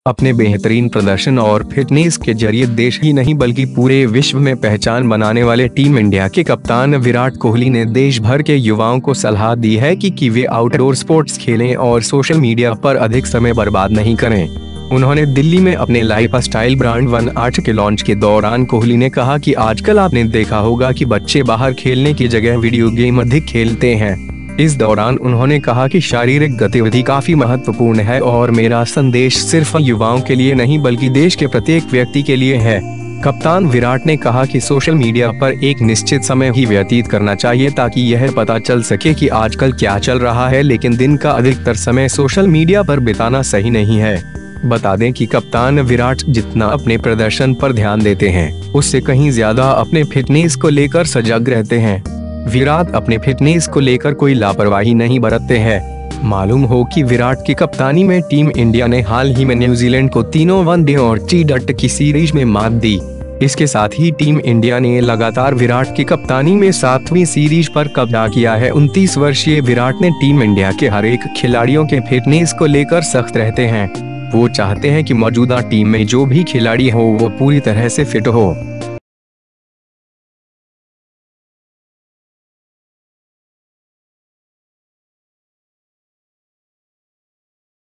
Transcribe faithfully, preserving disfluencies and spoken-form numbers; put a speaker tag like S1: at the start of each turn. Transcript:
S1: अपने बेहतरीन प्रदर्शन और फिटनेस के जरिए देश ही नहीं बल्कि पूरे विश्व में पहचान बनाने वाले टीम इंडिया के कप्तान विराट कोहली ने देश भर के युवाओं को सलाह दी है कि, कि वे आउटडोर स्पोर्ट्स खेलें और सोशल मीडिया पर अधिक समय बर्बाद नहीं करें। उन्होंने दिल्ली में अपने लाइफस्टाइल ब्रांड वन आर्ट के लॉन्च के दौरान कोहली ने कहा कि आजकल आपने देखा होगा कि बच्चे बाहर खेलने की जगह वीडियो गेम अधिक खेलते हैं। इस दौरान उन्होंने कहा कि शारीरिक गतिविधि काफी महत्वपूर्ण है और मेरा संदेश सिर्फ युवाओं के लिए नहीं बल्कि देश के प्रत्येक व्यक्ति के लिए है। कप्तान विराट ने कहा कि सोशल मीडिया पर एक निश्चित समय ही व्यतीत करना चाहिए ताकि यह पता चल सके कि आजकल क्या चल रहा है, लेकिन दिन का अधिकतर समय सोशल मीडिया पर बिताना सही नहीं है। बता दें कि कप्तान विराट जितना अपने प्रदर्शन पर ध्यान देते हैं, उससे कहीं ज्यादा अपने फिटनेस को लेकर सजग रहते हैं। विराट अपने फिटनेस को लेकर कोई लापरवाही नहीं बरतते हैं। मालूम हो कि विराट की कप्तानी में टीम इंडिया ने हाल ही में न्यूजीलैंड को तीनों वनडे और टी ट्वेंटी की सीरीज में मात दी। इसके साथ ही टीम इंडिया ने लगातार विराट की कप्तानी में सातवीं सीरीज पर कब्जा किया है। उनतीस वर्षीय विराट ने टीम इंडिया के हर एक खिलाड़ियों के फिटनेस को लेकर सख्त रहते हैं। वो चाहते हैं कि मौजूदा टीम में जो भी खिलाड़ी हो वो पूरी तरह से फिट हो।